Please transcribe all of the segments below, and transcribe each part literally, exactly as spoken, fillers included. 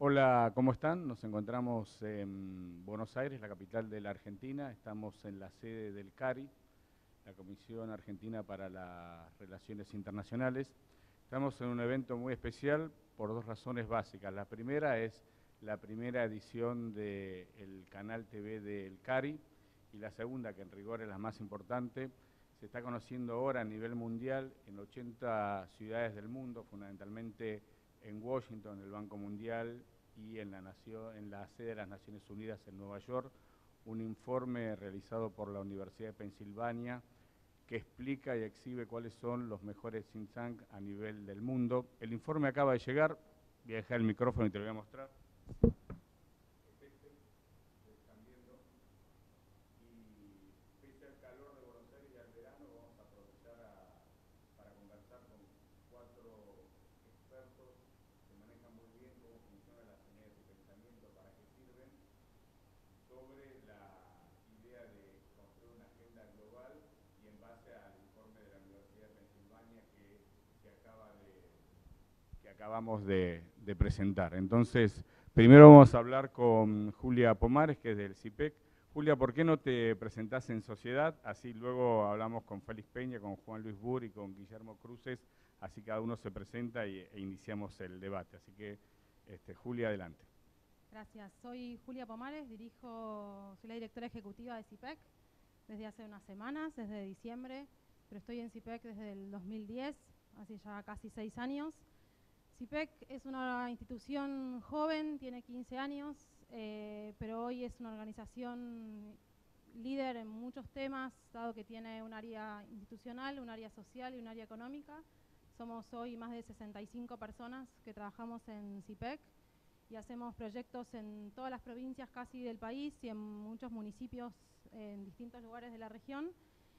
Hola, ¿cómo están? Nos encontramos en Buenos Aires, la capital de la Argentina. Estamos en la sede del CARI, la Comisión Argentina para las Relaciones Internacionales. Estamos en un evento muy especial por dos razones básicas. La primera es la primera edición del canal T V del CARI, y la segunda, que en rigor es la más importante, se está conociendo ahora a nivel mundial en ochenta ciudades del mundo, fundamentalmente en Washington, el Banco Mundial, y en la, nación, en la sede de las Naciones Unidas en Nueva York, un informe realizado por la Universidad de Pensilvania que explica y exhibe cuáles son los mejores think tanks a nivel del mundo. El informe acaba de llegar, voy a dejar el micrófono y te lo voy a mostrar. acabamos de, de presentar. Entonces, primero vamos a hablar con Julia Pomares, que es del C I P E C. Julia, ¿por qué no te presentás en sociedad? Así luego hablamos con Félix Peña, con Juan Luis Burr y con Guillermo Cruces, así cada uno se presenta y, e iniciamos el debate. Así que, este, Julia, adelante. Gracias. Soy Julia Pomares, dirijo, soy la directora ejecutiva de C I P E C desde hace unas semanas, desde diciembre, pero estoy en C I P E C desde el dos mil diez, hace ya casi seis años. C I P E C es una institución joven, tiene quince años, eh, pero hoy es una organización líder en muchos temas, dado que tiene un área institucional, un área social y un área económica. Somos hoy más de sesenta y cinco personas que trabajamos en C I P E C y hacemos proyectos en todas las provincias casi del país y en muchos municipios en distintos lugares de la región.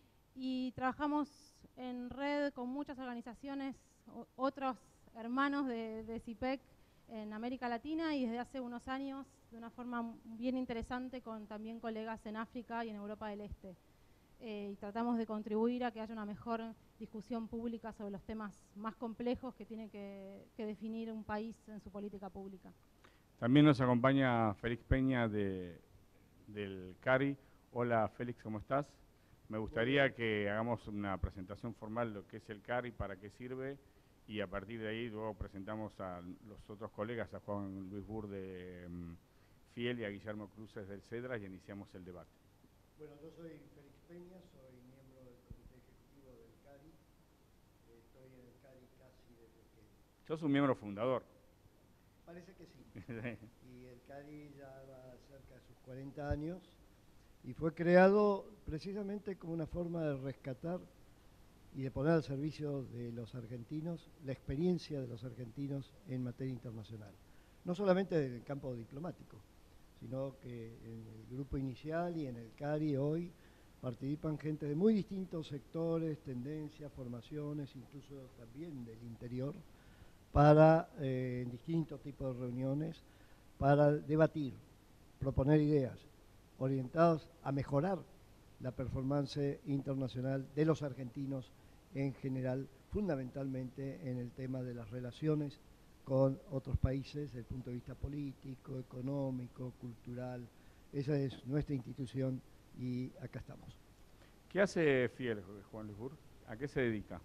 Y trabajamos en red con muchas organizaciones, otros hermanos de, de C I P E C en América Latina, y desde hace unos años de una forma bien interesante con también colegas en África y en Europa del Este. Eh, y tratamos de contribuir a que haya una mejor discusión pública sobre los temas más complejos que tiene que, que definir un país en su política pública. También nos acompaña Félix Peña de, del CARI. Hola Félix, ¿cómo estás? Me gustaría que hagamos una presentación formal de lo que es el CARI, para qué sirve, y a partir de ahí luego presentamos a los otros colegas, a Juan Luis Burr de um, Fiel y a Guillermo Cruces del CEDRAS, y iniciamos el debate. Bueno, yo soy Félix Peña, soy miembro del Comité Ejecutivo del CARI. Estoy en el CARI casi desde que... ¿Sos un miembro fundador? Parece que sí. Y el CARI ya va cerca de sus cuarenta años y fue creado precisamente como una forma de rescatar y de poner al servicio de los argentinos la experiencia de los argentinos en materia internacional. No solamente en el campo diplomático, sino que en el grupo inicial y en el CARI hoy participan gente de muy distintos sectores, tendencias, formaciones, incluso también del interior, para eh, en distintos tipos de reuniones, para debatir, proponer ideas orientadas a mejorar la performance internacional de los argentinos en general, fundamentalmente en el tema de las relaciones con otros países desde el punto de vista político, económico, cultural. Esa es nuestra institución y acá estamos. ¿Qué hace Fiel, Juan Luis Burr? ¿A qué se dedica?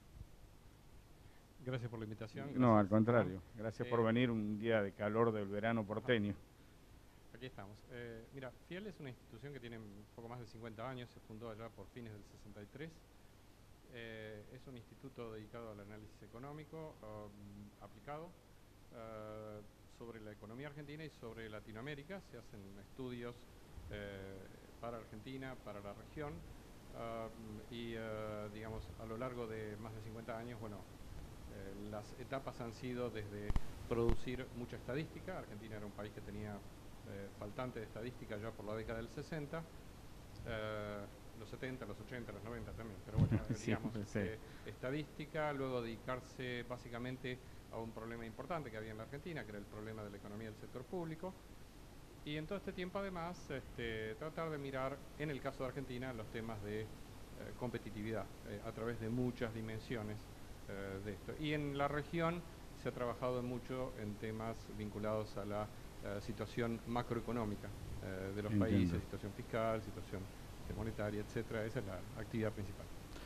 Gracias por la invitación. Gracias, no, al contrario. Juan. Gracias eh, por venir un día de calor del verano porteño. Aquí estamos. Eh, mira, Fiel es una institución que tiene un poco más de cincuenta años, se fundó allá por fines del sesenta y tres. Eh, es un instituto dedicado al análisis económico um, aplicado uh, sobre la economía argentina y sobre Latinoamérica. Se hacen estudios eh, para Argentina, para la región, uh, y uh, digamos a lo largo de más de cincuenta años, bueno, eh, las etapas han sido desde producir mucha estadística. Argentina era un país que tenía eh, faltante de estadística ya por la década del sesenta. Uh, los setenta, los ochenta, los noventa también, pero bueno, digamos, sí, sí. Eh, estadística, luego dedicarse básicamente a un problema importante que había en la Argentina, que era el problema de la economía del sector público, y en todo este tiempo además este, tratar de mirar, en el caso de Argentina, los temas de eh, competitividad, eh, a través de muchas dimensiones eh, de esto. Y en la región, se ha trabajado mucho en temas vinculados a la uh, situación macroeconómica uh, de los Entiendo. países, situación fiscal, situación monetaria, etcétera. Esa es la actividad principal.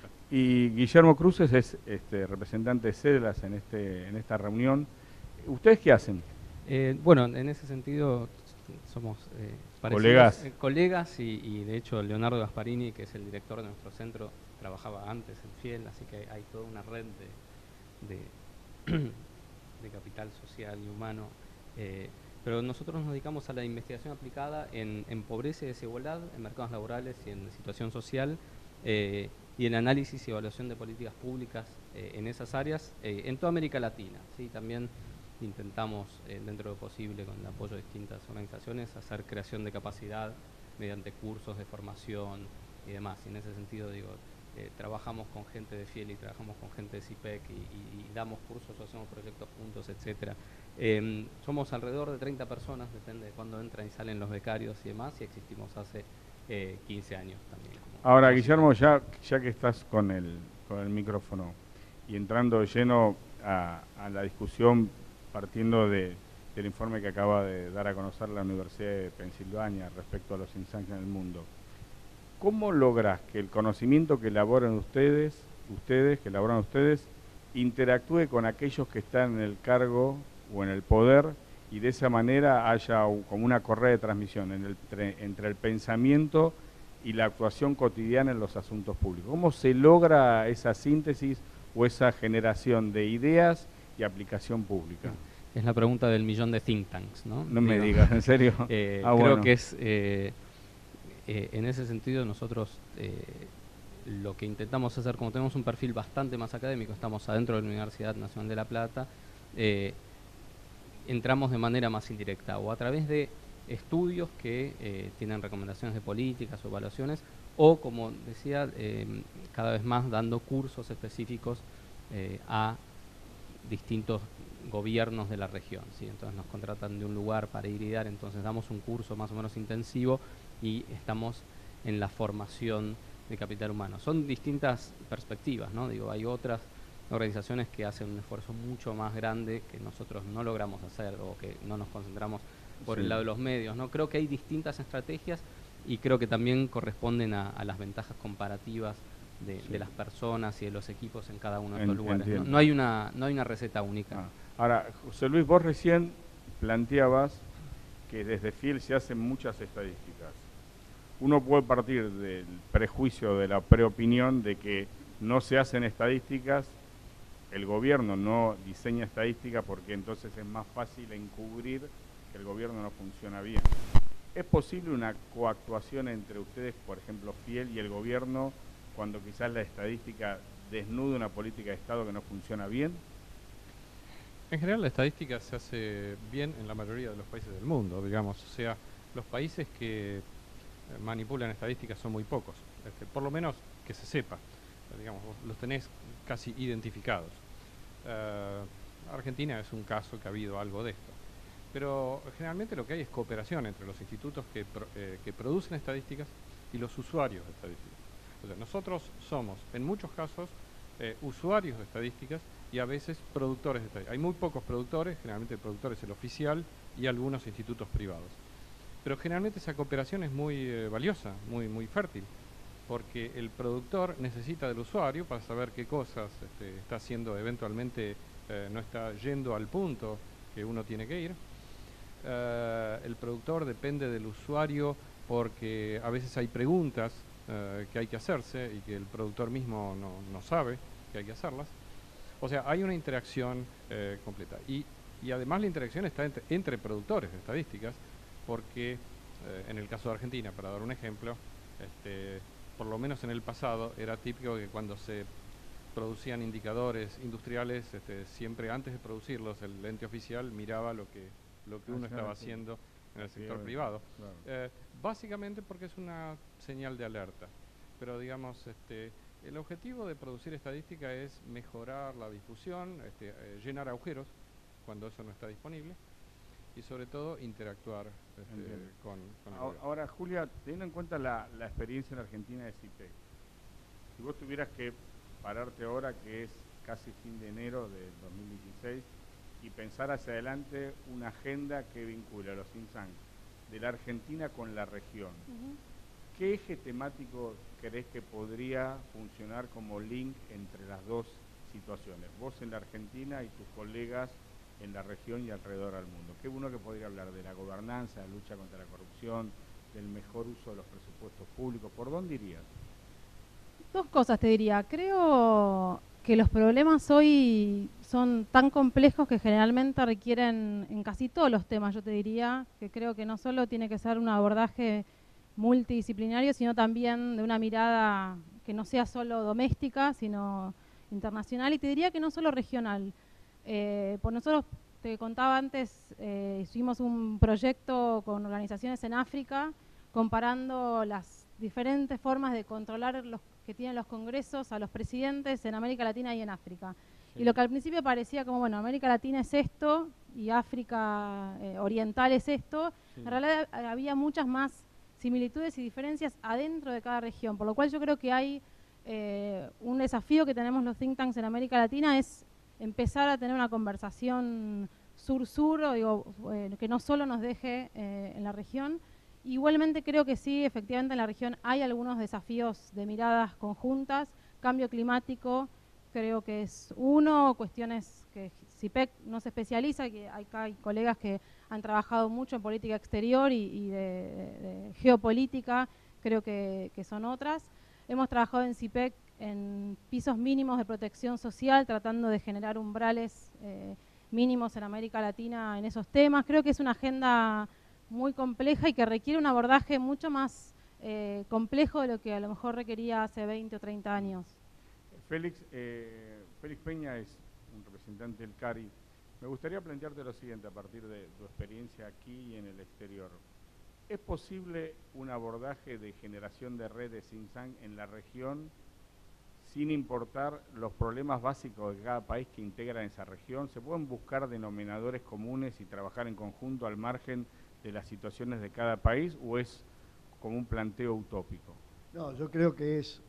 Y Guillermo Cruces es este, representante de CEDELAS en, este, en esta reunión. ¿Ustedes qué hacen? Eh, bueno, en ese sentido somos eh, parecidos, colegas, eh, colegas y, y de hecho Leonardo Gasparini, que es el director de nuestro centro, trabajaba antes en Fiel, así que hay toda una red de, de, de capital social y humano. Eh, pero nosotros nos dedicamos a la investigación aplicada en, en pobreza y desigualdad, en mercados laborales y en situación social, eh, y el análisis y evaluación de políticas públicas eh, en esas áreas, eh, en toda América Latina. ¿Sí? También intentamos, eh, dentro de lo posible, con el apoyo de distintas organizaciones, hacer creación de capacidad mediante cursos de formación y demás. Y en ese sentido, digo, eh, trabajamos con gente de Fiel y trabajamos con gente de CIPEC y, y, y damos cursos o hacemos proyectos juntos, etcétera. Eh, somos alrededor de treinta personas, depende de cuándo entran y salen los becarios y demás, y existimos hace eh, quince años también. Como, Ahora, como Guillermo, ya, ya que estás con el, con el micrófono y entrando lleno a, a la discusión, partiendo de, del informe que acaba de dar a conocer la Universidad de Pensilvania respecto a los insangs en el mundo, ¿cómo logras que el conocimiento que elaboran ustedes, ustedes, que elaboran ustedes, interactúe con aquellos que están en el cargo o en el poder y de esa manera haya un, como una correa de transmisión en el, entre, entre el pensamiento y la actuación cotidiana en los asuntos públicos? ¿Cómo se logra esa síntesis o esa generación de ideas y aplicación pública? Es la pregunta del millón de think tanks, ¿no? No me Digo, digas, ¿en serio? eh, ah, creo bueno. que es, eh, eh, en ese sentido nosotros eh, lo que intentamos hacer, como tenemos un perfil bastante más académico, estamos adentro de la Universidad Nacional de La Plata, eh, entramos de manera más indirecta o a través de estudios que eh, tienen recomendaciones de políticas o evaluaciones, o como decía, eh, cada vez más dando cursos específicos eh, a distintos gobiernos de la región, ¿sí? Entonces nos contratan de un lugar para ir y dar, entonces damos un curso más o menos intensivo y estamos en la formación de capital humano. Son distintas perspectivas, ¿no? Digo, hay otras organizaciones que hacen un esfuerzo mucho más grande que nosotros no logramos hacer o que no nos concentramos por Sí. el lado de los medios, ¿no? Creo que hay distintas estrategias y creo que también corresponden a, a las ventajas comparativas de, Sí. de las personas y de los equipos en cada uno de En, estos lugares. No, entiendo. no hay una, no hay una receta única. Ah. Ahora, José Luis, vos recién planteabas que desde Fiel se hacen muchas estadísticas. Uno puede partir del prejuicio, de la preopinión de que no se hacen estadísticas, el gobierno no diseña estadísticas porque entonces es más fácil encubrir que el gobierno no funciona bien. ¿Es posible una coactuación entre ustedes, por ejemplo, Fiel y el gobierno, cuando quizás la estadística desnuda una política de Estado que no funciona bien? En general la estadística se hace bien en la mayoría de los países del mundo, digamos, o sea, los países que eh, manipulan estadísticas son muy pocos, este, por lo menos que se sepa, eh, digamos, vos los tenés casi identificados. Uh, Argentina es un caso que ha habido algo de esto, pero generalmente lo que hay es cooperación entre los institutos que, pro, eh, que producen estadísticas y los usuarios de estadísticas. O sea, nosotros somos, en muchos casos, eh, usuarios de estadísticas y a veces productores de estadísticas. Hay muy pocos productores, generalmente el productor es el oficial y algunos institutos privados. Pero generalmente esa cooperación es muy eh, valiosa, muy, muy fértil, porque el productor necesita del usuario para saber qué cosas este, está haciendo eventualmente, eh, no está yendo al punto que uno tiene que ir. Uh, el productor depende del usuario porque a veces hay preguntas uh, que hay que hacerse y que el productor mismo no, no sabe que hay que hacerlas. O sea, hay una interacción eh, completa. Y, y además la interacción está entre, entre productores de estadísticas, porque eh, en el caso de Argentina, para dar un ejemplo, este, por lo menos en el pasado era típico que cuando se producían indicadores industriales, este, siempre antes de producirlos el ente oficial miraba lo que, lo que uno estaba haciendo en el sector privado. Claro. Eh, básicamente porque es una señal de alerta. Pero digamos, este, el objetivo de producir estadística es mejorar la difusión, este, eh, llenar agujeros cuando eso no está disponible y sobre todo interactuar este, con, con el ahora, ahora, Julia, teniendo en cuenta la, la experiencia en Argentina de CIPEC, si vos tuvieras que pararte ahora, que es casi fin de enero de dos mil dieciséis, y pensar hacia adelante una agenda que vincula a los think tanks de la Argentina con la región. Uh-huh. ¿Qué eje temático crees que podría funcionar como link entre las dos situaciones? Vos en la Argentina y tus colegas en la región y alrededor del mundo. ¿Qué uno que podría hablar de la gobernanza, la lucha contra la corrupción, del mejor uso de los presupuestos públicos? ¿Por dónde irías? Dos cosas te diría. Creo que los problemas hoy son tan complejos que generalmente requieren, en casi todos los temas, yo te diría, que creo que no solo tiene que ser un abordaje multidisciplinario, sino también de una mirada que no sea solo doméstica, sino internacional, y te diría que no solo regional. Eh, por nosotros, te contaba antes, eh, hicimos un proyecto con organizaciones en África, comparando las diferentes formas de controlar los que tienen los congresos a los presidentes en América Latina y en África. Sí. Y lo que al principio parecía como, bueno, América Latina es esto y África eh, Oriental es esto, sí. En realidad había muchas más similitudes y diferencias adentro de cada región, por lo cual yo creo que hay eh, un desafío que tenemos los think tanks en América Latina es empezar a tener una conversación sur-sur, digo, eh, que no solo nos deje eh, en la región. Igualmente creo que sí, efectivamente en la región hay algunos desafíos de miradas conjuntas, cambio climático creo que es uno, cuestiones que C I P E C no se especializa, que acá hay colegas que han trabajado mucho en política exterior y, y de, de, de geopolítica, creo que, que son otras. Hemos trabajado en C I P E C en pisos mínimos de protección social, tratando de generar umbrales eh, mínimos en América Latina en esos temas. Creo que es una agenda muy compleja y que requiere un abordaje mucho más eh, complejo de lo que a lo mejor requería hace veinte o treinta años. Félix, eh, Félix Peña es un representante del CARI. Me gustaría plantearte lo siguiente a partir de tu experiencia aquí y en el exterior. ¿Es posible un abordaje de generación de redes think tank en la región sin importar los problemas básicos de cada país que integran esa región? ¿Se pueden buscar denominadores comunes y trabajar en conjunto al margen de las situaciones de cada país, o es como un planteo utópico? No, yo creo que es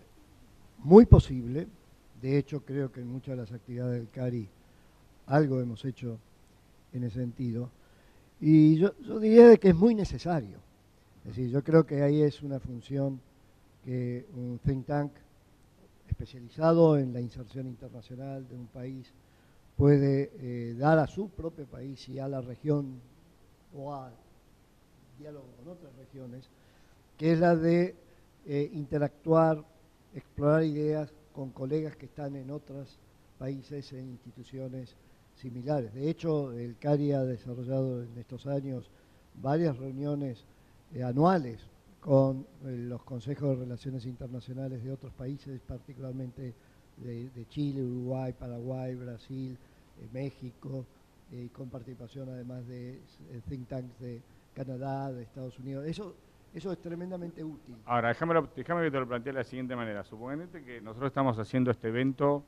muy posible. De hecho, creo que en muchas de las actividades del CARI algo hemos hecho en ese sentido. Y yo, yo diría de que es muy necesario. Es decir, yo creo que ahí es una función que un think tank especializado en la inserción internacional de un país puede eh, dar a su propio país y a la región o a diálogo con otras regiones, que es la de eh, interactuar, explorar ideas con colegas que están en otros países, en instituciones similares. De hecho, el CARI ha desarrollado en estos años varias reuniones eh, anuales con eh, los consejos de relaciones internacionales de otros países, particularmente de, de Chile, Uruguay, Paraguay, Brasil, eh, México, eh, con participación además de eh, think tanks de Canadá, de Estados Unidos. Eso, eso es tremendamente útil. Ahora, déjame, déjame que te lo plantee de la siguiente manera. Suponete que nosotros estamos haciendo este evento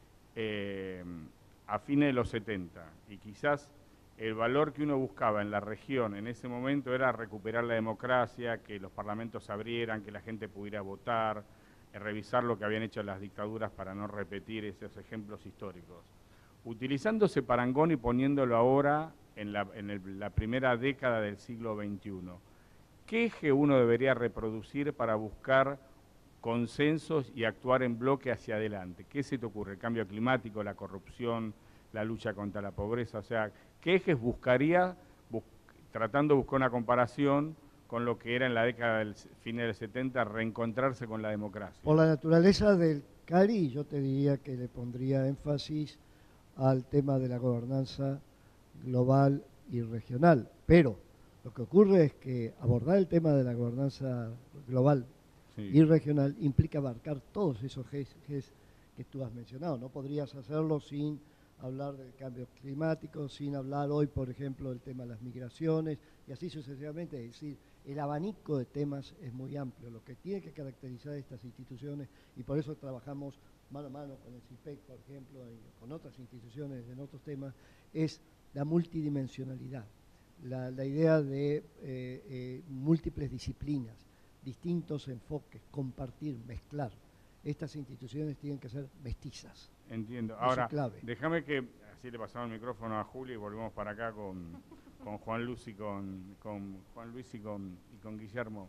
eh, a fines de los setenta y quizás el valor que uno buscaba en la región en ese momento era recuperar la democracia, que los parlamentos se abrieran, que la gente pudiera votar, eh, revisar lo que habían hecho las dictaduras para no repetir esos ejemplos históricos. Utilizando ese parangón y poniéndolo ahora en la, en el, la primera década del siglo veintiuno, ¿qué eje uno debería reproducir para buscar consensos y actuar en bloque hacia adelante? ¿Qué se te ocurre? ¿El cambio climático, la corrupción, la lucha contra la pobreza? O sea, ¿qué ejes buscaría, bus tratando de buscar una comparación con lo que era en la década del fin del setenta, reencontrarse con la democracia? Por la naturaleza del CARI, yo te diría que le pondría énfasis al tema de la gobernanza global y regional. Pero lo que ocurre es que abordar el tema de la gobernanza global sí. y regional implica abarcar todos esos ejes que tú has mencionado. No podrías hacerlo sin hablar del cambio climático, sin hablar hoy, por ejemplo, del tema de las migraciones, y así sucesivamente. Es decir, el abanico de temas es muy amplio. Lo que tiene que caracterizar estas instituciones, y por eso trabajamos mano a mano con el C I P E C, por ejemplo, y con otras instituciones en otros temas, es la multidimensionalidad, la, la idea de eh, eh, múltiples disciplinas, distintos enfoques, compartir, mezclar. estas instituciones tienen que ser mestizas. Entiendo. Eso Ahora, es clave. déjame que, así le pasamos el micrófono a Julio y volvemos para acá con, con Juan Luis y con, con Juan Luis y con, y con Guillermo.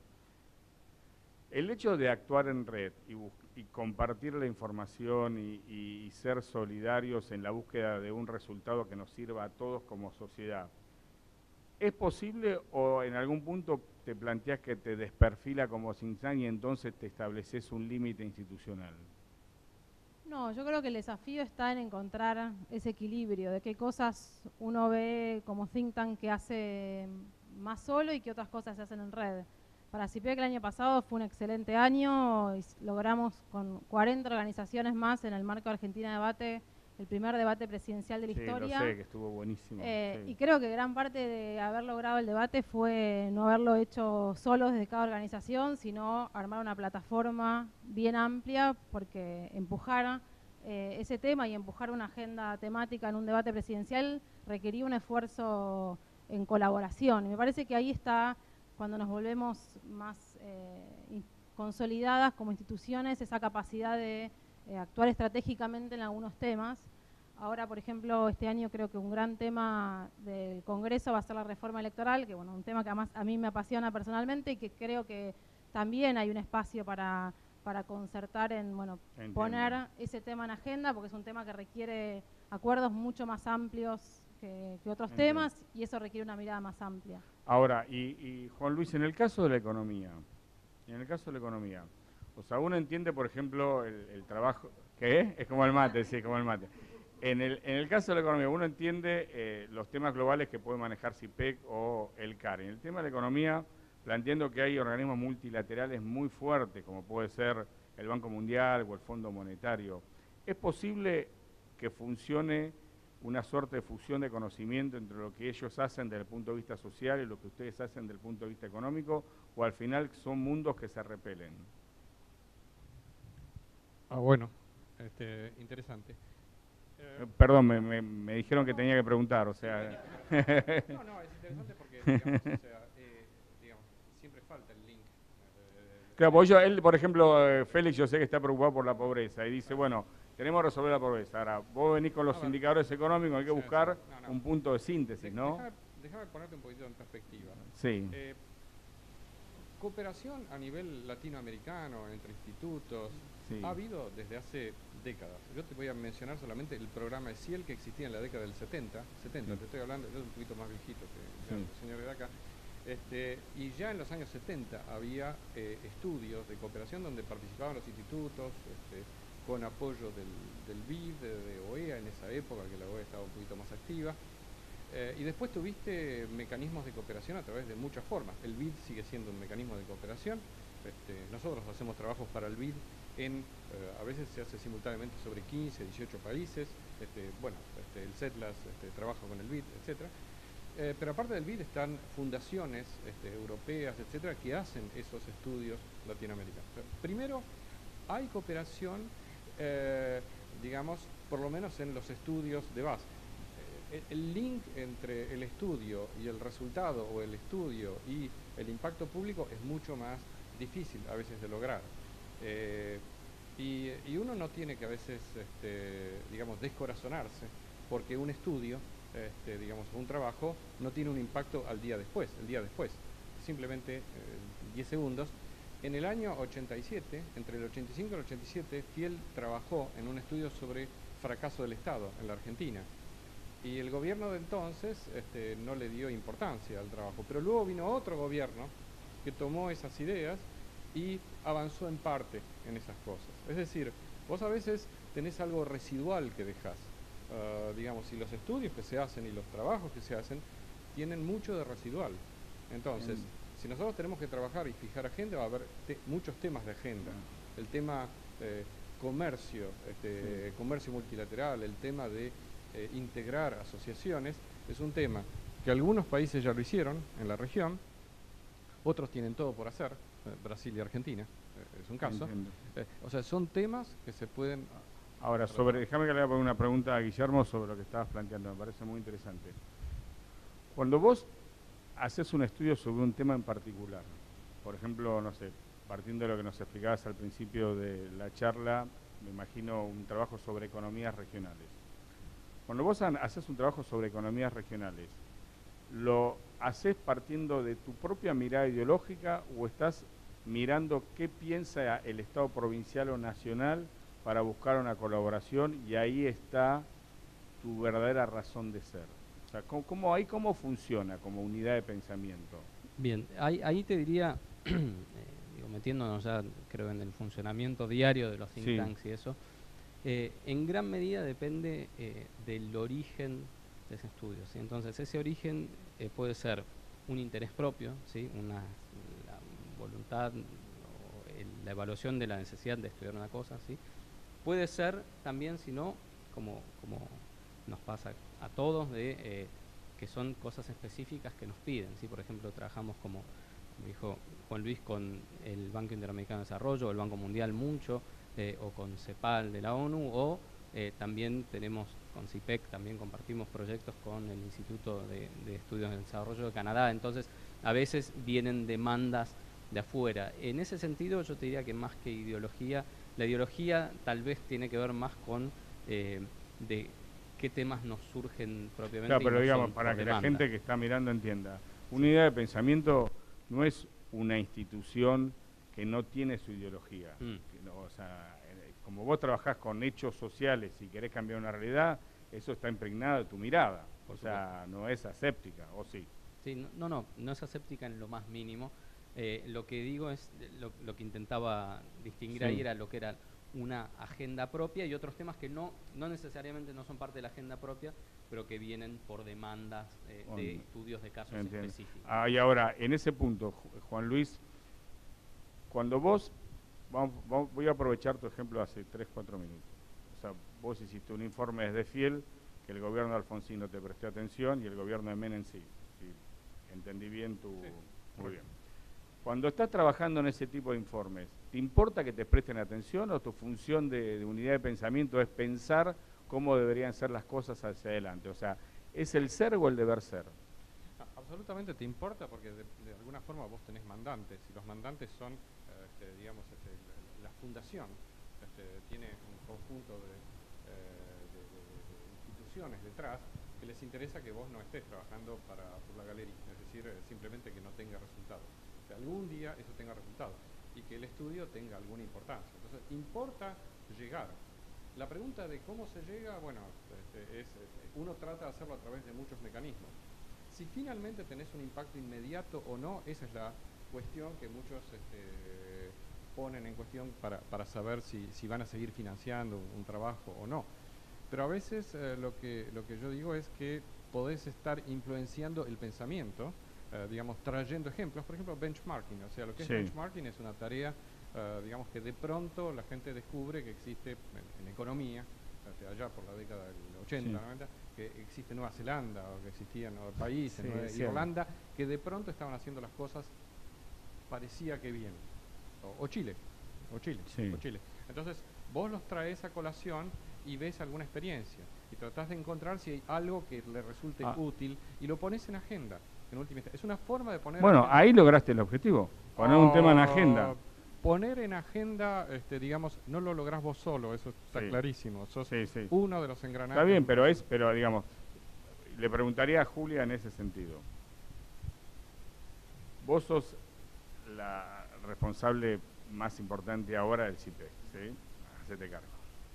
El hecho de actuar en red y, y compartir la información y, y, y ser solidarios en la búsqueda de un resultado que nos sirva a todos como sociedad, ¿es posible o en algún punto te planteas que te desperfila como Cintran y entonces te estableces un límite institucional? No, yo creo que el desafío está en encontrar ese equilibrio, de qué cosas uno ve como think tank que hace más solo y qué otras cosas se hacen en red. Para CIPEC el año pasado fue un excelente año, y logramos con cuarenta organizaciones más en el marco de Argentina Debate, el primer debate presidencial de la sí, historia. Lo sé, que estuvo buenísimo. Eh, Sí. Y creo que gran parte de haber logrado el debate fue no haberlo hecho solos desde cada organización, sino armar una plataforma bien amplia, porque empujar eh, ese tema y empujar una agenda temática en un debate presidencial requería un esfuerzo en colaboración. Y me parece que ahí está, cuando nos volvemos más eh, consolidadas como instituciones, esa capacidad de eh, actuar estratégicamente en algunos temas. Ahora, por ejemplo, este año creo que un gran tema del Congreso va a ser la reforma electoral, que bueno, un tema que además a mí me apasiona personalmente y que creo que también hay un espacio para, para concertar en, bueno, Entiendo. poner ese tema en agenda, porque es un tema que requiere acuerdos mucho más amplios que, que otros Entiendo. temas, y eso requiere una mirada más amplia. Ahora, y, y Juan Luis, en el caso de la economía, en el caso de la economía, o sea, uno entiende, por ejemplo, el, el trabajo, ¿qué? Es como el mate, sí, como el mate. En el, en el caso de la economía, uno entiende eh, los temas globales que puede manejar CIPEC o el CARI. En el tema de la economía, planteando que hay organismos multilaterales muy fuertes, como puede ser el Banco Mundial o el Fondo Monetario. ¿Es posible que funcione una suerte de fusión de conocimiento entre lo que ellos hacen desde el punto de vista social y lo que ustedes hacen desde el punto de vista económico, o al final son mundos que se repelen? Ah, bueno, este, interesante. Eh, Perdón, me, me, me dijeron que tenía que preguntar, o sea... No, no, es interesante porque, digamos, o sea, eh, digamos, siempre falta el link. Eh, Claro, porque yo, él, por ejemplo, eh, Félix, yo sé que está preocupado por la pobreza y dice, bueno, tenemos que resolver la pobreza. Ahora, vos venís con los A ver. indicadores económicos, hay que Sí, buscar sí. No, no. un punto de síntesis, de- ¿no? Déjame, déjame ponerte un poquito en perspectiva. Sí. Eh, cooperación a nivel latinoamericano, entre institutos, Sí. ha habido desde hace décadas. Yo te voy a mencionar solamente el programa de CIEL que existía en la década del setenta, setenta, Sí. te estoy hablando, yo soy un poquito más viejito que Sí. el señor de acá, este, y ya en los años setenta había eh, estudios de cooperación donde participaban los institutos, este, con apoyo del, del B I D, de, de O E A en esa época, que la O E A estaba un poquito más activa. Eh, y después tuviste mecanismos de cooperación a través de muchas formas. El B I D sigue siendo un mecanismo de cooperación. Este, nosotros hacemos trabajos para el B I D en, eh, a veces se hace simultáneamente sobre quince, dieciocho países. Este, bueno, este, el CETLAS este, trabaja con el B I D, etcétera. Eh, pero aparte del B I D están fundaciones este, europeas, etcétera, que hacen esos estudios latinoamericanos. Pero primero, hay cooperación, eh, digamos, por lo menos en los estudios de base. El link entre el estudio y el resultado, o el estudio y el impacto público, es mucho más difícil a veces de lograr. Eh, y, y uno no tiene que a veces, este, digamos, descorazonarse porque un estudio, este, digamos, un trabajo, no tiene un impacto al día después, el día después. Simplemente eh, diez segundos. En el año ochenta y siete, entre el ochenta y cinco y el ochenta y siete, Fiel trabajó en un estudio sobre fracaso del Estado en la Argentina. Y el gobierno de entonces este, no le dio importancia al trabajo. Pero luego vino otro gobierno que tomó esas ideas y avanzó en parte en esas cosas. Es decir, vos a veces tenés algo residual que dejás. Uh, digamos, y los estudios que se hacen y los trabajos que se hacen tienen mucho de residual. Entonces, mm. si nosotros tenemos que trabajar y fijar agenda, va a haber te muchos temas de agenda. Mm. El tema eh, comercio, este, sí. comercio multilateral, el tema de Eh, integrar asociaciones, es un tema que algunos países ya lo hicieron en la región, otros tienen todo por hacer, eh, Brasil y Argentina, eh, es un caso. Eh, o sea, son temas que se pueden... Ahora, sobre, déjame que le haga una pregunta a Guillermo sobre lo que estabas planteando, me parece muy interesante. Cuando vos haces un estudio sobre un tema en particular, por ejemplo, no sé, partiendo de lo que nos explicabas al principio de la charla, me imagino un trabajo sobre economías regionales. Cuando vos haces un trabajo sobre economías regionales, ¿lo haces partiendo de tu propia mirada ideológica o estás mirando qué piensa el Estado provincial o nacional para buscar una colaboración y ahí está tu verdadera razón de ser? O sea, ¿cómo, cómo, ahí cómo funciona como unidad de pensamiento? Bien, ahí, ahí te diría, eh, digo, metiéndonos ya creo en el funcionamiento diario de los think Sí. tanks y eso, eh, en gran medida depende eh, del origen de ese estudio, ¿sí? Entonces ese origen eh, puede ser un interés propio, ¿sí? Una la voluntad o el, la evaluación de la necesidad de estudiar una cosa, ¿sí? Puede ser también, si no, como, como nos pasa a todos, de eh, que son cosas específicas que nos piden, ¿sí? Por ejemplo, trabajamos como, como dijo Juan Luis, con el Banco Interamericano de Desarrollo, o el Banco Mundial mucho, eh, o con CEPAL de la ONU, o eh, también tenemos con C I P E C, también compartimos proyectos con el Instituto de, de Estudios del Desarrollo de Canadá. Entonces, a veces vienen demandas de afuera. En ese sentido, yo te diría que más que ideología, la ideología tal vez tiene que ver más con eh, de qué temas nos surgen propiamente. Claro, pero y no digamos, son para por que demanda. la gente que está mirando entienda, una idea de pensamiento no es una institución que no tiene su ideología. Mm. Que no, o sea, eh, como vos trabajás con hechos sociales y querés cambiar una realidad, eso está impregnado de tu mirada. Por O sea, no es aséptica, ¿o sí? Sí, no, no, no, no es aséptica en lo más mínimo. Eh, lo que digo es, lo, lo que intentaba distinguir Sí. ahí era lo que era una agenda propia y otros temas que no, no necesariamente no son parte de la agenda propia, pero que vienen por demandas eh, Bueno, de estudios de casos entiendo. específicos. Ah, y ahora, en ese punto, Ju- Juan Luis, cuando vos, vamos, vamos- voy a aprovechar tu ejemplo de hace tres, cuatro minutos. O sea, vos hiciste un informe desde Fiel que el gobierno de Alfonsín no te prestó atención y el gobierno de Menem sí. Sí, entendí bien tu... Sí, Muy bien. Cuando estás trabajando en ese tipo de informes, ¿te importa que te presten atención o tu función de, de unidad de pensamiento es pensar cómo deberían ser las cosas hacia adelante? O sea, ¿es el ser o el deber ser? Ah, absolutamente te importa porque de, de alguna forma vos tenés mandantes y los mandantes son, eh, este, digamos, este, la, la fundación este, tiene un conjunto de, eh, de, de, de instituciones detrás que les interesa que vos no estés trabajando para, por la galería, es decir, eh, simplemente que no tenga resultados. Que algún día eso tenga resultados y que el estudio tenga alguna importancia. Entonces, importa llegar. La pregunta de cómo se llega, bueno, este, es, uno trata de hacerlo a través de muchos mecanismos. Si finalmente tenés un impacto inmediato o no, esa es la cuestión que muchos este, ponen en cuestión para, para saber si, si van a seguir financiando un trabajo o no. Pero a veces eh, lo, que, lo que yo digo es que podés estar influenciando el pensamiento, eh, digamos, trayendo ejemplos, por ejemplo, benchmarking. O sea, lo que Sí. es benchmarking es una tarea, eh, digamos, que de pronto la gente descubre que existe en, en economía, este, allá por la década del ochenta, Sí. noventa, que existe Nueva Zelanda o que existían otros países, Sí, Nueva es cierto. Irlanda, que de pronto estaban haciendo las cosas parecía que bien. O, o Chile, o Chile, Sí. o Chile. Entonces, vos los traes a colación y ves alguna experiencia y tratás de encontrar si hay algo que le resulte Ah. útil y lo pones en agenda. En última instancia. Es una forma de poner... Bueno, agenda. ahí lograste el objetivo, poner un tema en Ah, agenda. Poner en agenda, este, digamos, no lo lográs vos solo, eso está Sí. clarísimo. Sos Sí, sí. uno de los engranajes. Está bien, pero es, pero digamos, le preguntaría a Julia en ese sentido. Vos sos la responsable más importante ahora del C I P E C, ¿sí? Hacete cargo.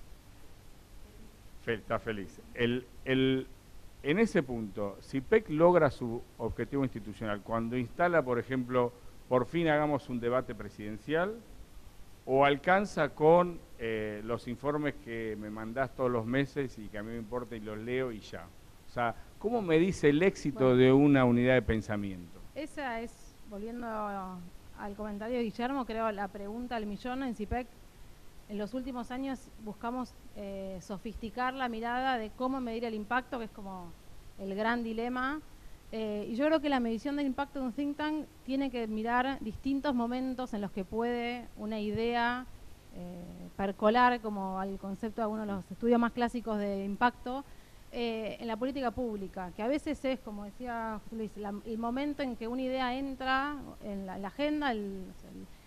Fe- está feliz. El, el, en ese punto, C I P E C logra su objetivo institucional cuando instala, por ejemplo, por fin hagamos un debate presidencial, o alcanza con eh, los informes que me mandás todos los meses y que a mí me importa y los leo y ya. O sea, ¿cómo me dice el éxito Bueno. de una unidad de pensamiento? Esa es, volviendo a- al comentario de Guillermo, creo la pregunta al millón en C I P E C. En los últimos años buscamos eh, sofisticar la mirada de cómo medir el impacto, que es como el gran dilema. Eh, y yo creo que la medición del impacto de un think tank tiene que mirar distintos momentos en los que puede una idea eh, percolar, como al concepto de uno de los estudios más clásicos de impacto, eh, en la política pública, que a veces es, como decía Luis, la- el momento en que una idea entra en la, en la agenda, el, el-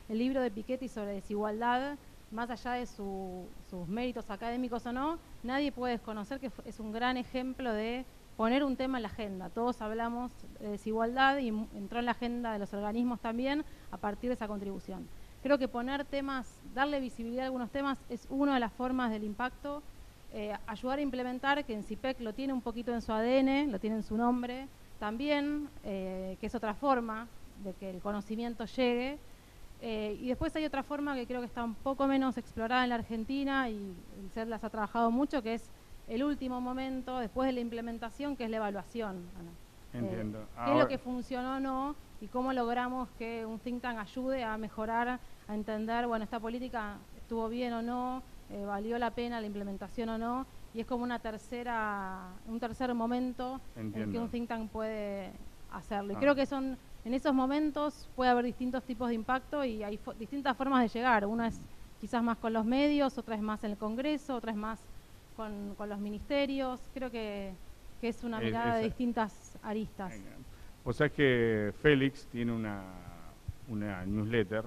el libro de Piketty sobre desigualdad, más allá de su, sus méritos académicos o no, nadie puede desconocer que es un gran ejemplo de poner un tema en la agenda. Todos hablamos de desigualdad y entró en la agenda de los organismos también a partir de esa contribución. Creo que poner temas, darle visibilidad a algunos temas es una de las formas del impacto. Eh, ayudar a implementar, que en C I P E C lo tiene un poquito en su A D N, lo tiene en su nombre, también, eh, que es otra forma de que el conocimiento llegue. Eh, y después hay otra forma que creo que está un poco menos explorada en la Argentina y el C E D las ha trabajado mucho, que es el último momento, después de la implementación, que es la evaluación. Bueno, Entiendo. Eh, ¿Qué Ahora, es lo que funcionó o no? Y cómo logramos que un think tank ayude a mejorar, a entender, bueno, esta política estuvo bien o no, eh, valió la pena la implementación o no, y es como una tercera, un tercer momento Entiendo. en que un think tank puede hacerlo. Y Ah. creo que son, en esos momentos puede haber distintos tipos de impacto y hay fo- distintas formas de llegar. Una es quizás más con los medios, otra es más en el Congreso, otra es más con, con los ministerios. Creo que, que es una Es- mirada de esa- distintas aristas. Venga. Vos sabés que Félix tiene una, una newsletter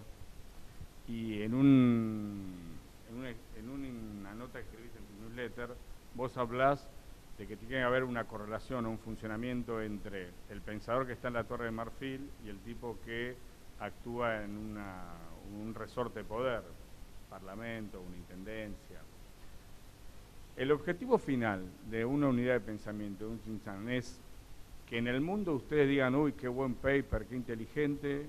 y en, un, en, una, en una nota que escribís en tu newsletter, vos hablás de que tiene que haber una correlación o un funcionamiento entre el pensador que está en la Torre de Marfil y el tipo que actúa en una, un resorte de poder, parlamento, una intendencia. El objetivo final de una unidad de pensamiento, de un think tank, es que en el mundo ustedes digan, uy, qué buen paper, qué inteligente,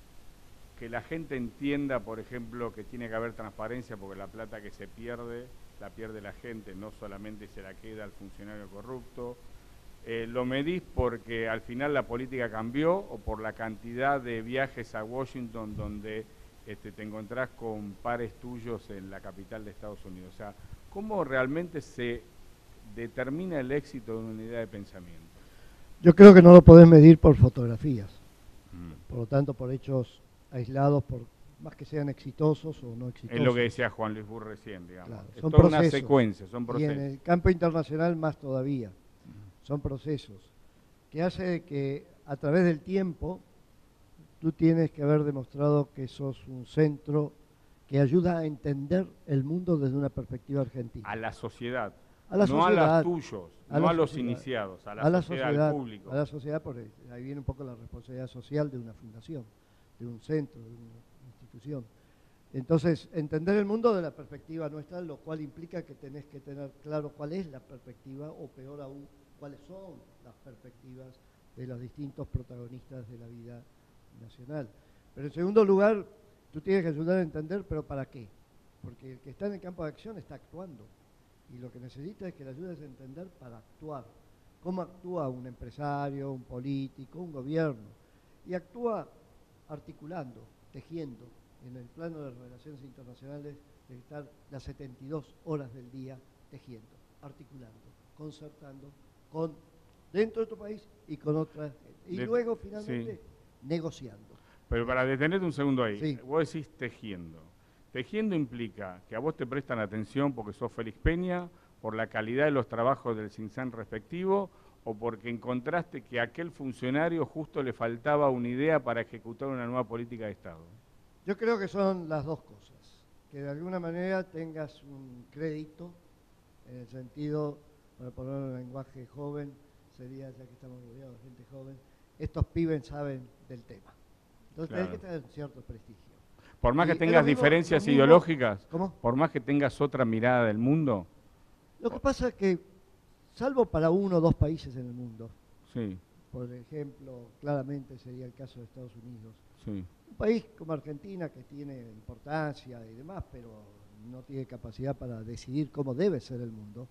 que la gente entienda, por ejemplo, que tiene que haber transparencia porque la plata que se pierde, la pierde la gente, no solamente se la queda al funcionario corrupto. Eh, ¿Lo medís porque al final la política cambió o por la cantidad de viajes a Washington donde este, te encontrás con pares tuyos en la capital de Estados Unidos? O sea, ¿cómo realmente se determina el éxito de una unidad de pensamiento? Yo creo que no lo podés medir por fotografías, Mm. por lo tanto por hechos aislados, por más que sean exitosos o no exitosos. Es lo que decía Juan Luis Burr recién, digamos. Claro, Es son toda una procesos. secuencia, son Y procesos. en el campo internacional más todavía, son procesos, que hace que a través del tiempo tú tienes que haber demostrado que sos un centro que ayuda a entender el mundo desde una perspectiva argentina. A la sociedad, A la no sociedad, a los tuyos, a no la a los sociedad, iniciados, a la, a la sociedad, sociedad, al público. a la sociedad, porque ahí viene un poco la responsabilidad social de una fundación, de un centro, de una institución. Entonces, entender el mundo de la perspectiva nuestra, lo cual implica que tenés que tener claro cuál es la perspectiva, o peor aún, cuáles son las perspectivas de los distintos protagonistas de la vida nacional. Pero en segundo lugar, tú tienes que ayudar a entender, pero ¿para qué? Porque el que está en el campo de acción está actuando. Y lo que necesita es que le ayudes a entender para actuar. ¿Cómo actúa un empresario, un político, un gobierno? Y actúa articulando, tejiendo. En el plano de relaciones internacionales, de estar las setenta y dos horas del día tejiendo, articulando, concertando con dentro de tu país y con otras. Y De, luego, finalmente, sí. negociando. Pero para detenerte un segundo ahí, Sí. vos decís tejiendo. Tejiendo implica que a vos te prestan atención porque sos Félix Peña, por la calidad de los trabajos del CINSAN respectivo, o porque encontraste que a aquel funcionario justo le faltaba una idea para ejecutar una nueva política de Estado. Yo creo que son las dos cosas. Que de alguna manera tengas un crédito, en el sentido, para ponerlo en lenguaje joven, sería, ya que estamos rodeados de gente joven, estos pibes saben del tema. Entonces Claro. tenés que tener cierto prestigio. Por más Y que es lo tengas mismo- diferencias lo mismo- ideológicas, ¿Cómo? por más que tengas otra mirada del mundo, Lo que pasa es que, salvo para uno o dos países en el mundo, sí, por ejemplo, claramente sería el caso de Estados Unidos, sí. un país como Argentina que tiene importancia y demás, pero no tiene capacidad para decidir cómo debe ser el mundo,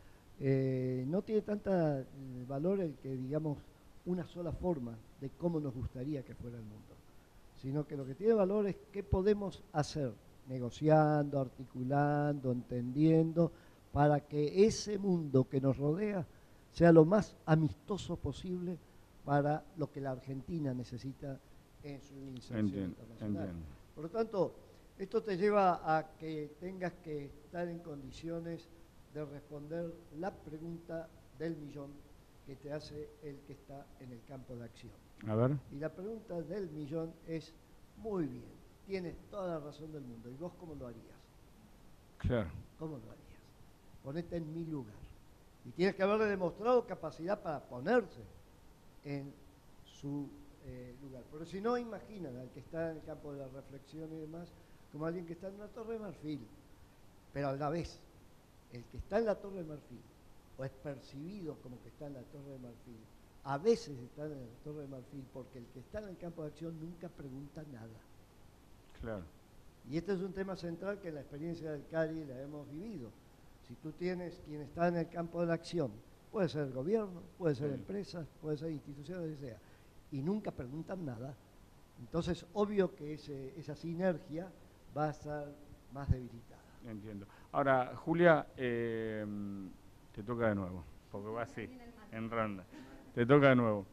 eh, no tiene tanta eh, valor el que digamos una sola forma de cómo nos gustaría que fuera el mundo, sino que lo que tiene valor es qué podemos hacer, negociando, articulando, entendiendo, para que ese mundo que nos rodea sea lo más amistoso posible para lo que la Argentina necesita en su inserción Entiendo, internacional. entiendo. Por lo tanto, esto te lleva a que tengas que estar en condiciones de responder la pregunta del millón que te hace el que está en el campo de acción. A ver. Y la pregunta del millón es, muy bien, tienes toda la razón del mundo. ¿Y vos cómo lo harías? Claro. ¿Cómo lo harías? Ponete en mi lugar. Y tienes que haberle demostrado capacidad para ponerse en su eh, lugar. Pero si no, imaginan al que está en el campo de la reflexión y demás, como alguien que está en la Torre de Marfil. Pero a la vez, el que está en la Torre de Marfil, o es percibido como que está en la Torre de Marfil, a veces está en la Torre de Marfil, porque el que está en el campo de acción nunca pregunta nada. Claro. Y este es un tema central que en la experiencia del CARI la hemos vivido. Si tú tienes quien está en el campo de la acción, puede ser el gobierno, puede ser sí. empresas, puede ser instituciones, lo que sea, y nunca preguntan nada, entonces obvio que ese, esa sinergia va a estar más debilitada. Entiendo. Ahora, Julia, eh, te toca de nuevo, porque va así, en ronda. Te toca de nuevo.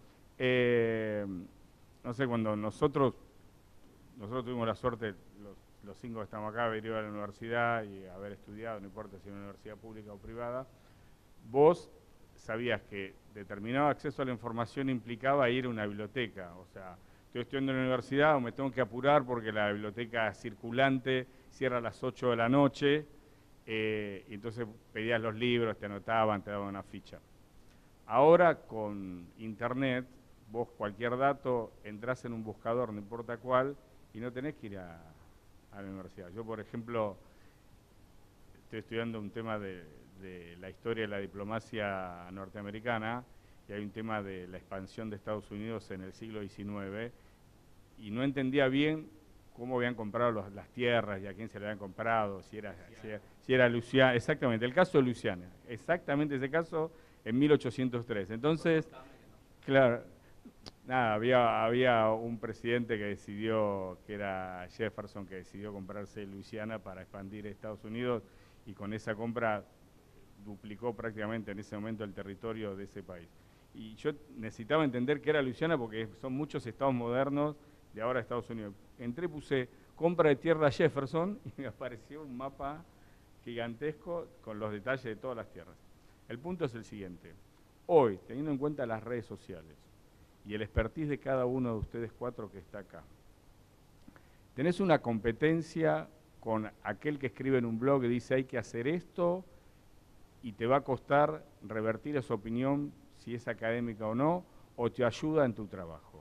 Eh, no sé, cuando nosotros, nosotros tuvimos la suerte, los, los cinco que estamos acá, haber ido a la universidad y haber estudiado, no importa si es una universidad pública o privada, vos sabías que determinado acceso a la información implicaba ir a una biblioteca. O sea, estoy estudiando en la universidad o me tengo que apurar porque la biblioteca circulante cierra a las ocho de la noche, eh, y entonces pedías los libros, te anotaban, te daban una ficha. Ahora con internet, vos cualquier dato entrás en un buscador, no importa cuál, y no tenés que ir a, a la universidad. Yo, por ejemplo, estoy estudiando un tema de, de la historia de la diplomacia norteamericana, y hay un tema de la expansión de Estados Unidos en el siglo diecinueve, y no entendía bien cómo habían comprado los, las tierras y a quién se le habían comprado, si era, si era, si era Luisiana, exactamente, el caso de Luisiana, exactamente ese caso en mil ochocientos tres. Entonces, claro, nada, había, había un presidente que decidió, que era Jefferson, que decidió comprarse Luisiana para expandir Estados Unidos, y con esa compra duplicó prácticamente en ese momento el territorio de ese país. Y yo necesitaba entender qué era Luisiana porque son muchos estados modernos de ahora Estados Unidos. Entré, puse compra de tierra Jefferson y me apareció un mapa gigantesco con los detalles de todas las tierras. El punto es el siguiente. Hoy, teniendo en cuenta las redes sociales y el expertise de cada uno de ustedes cuatro que está acá, tenés una competencia con aquel que escribe en un blog y dice hay que hacer esto y te va a costar revertir esa opinión si es académica o no, o te ayuda en tu trabajo.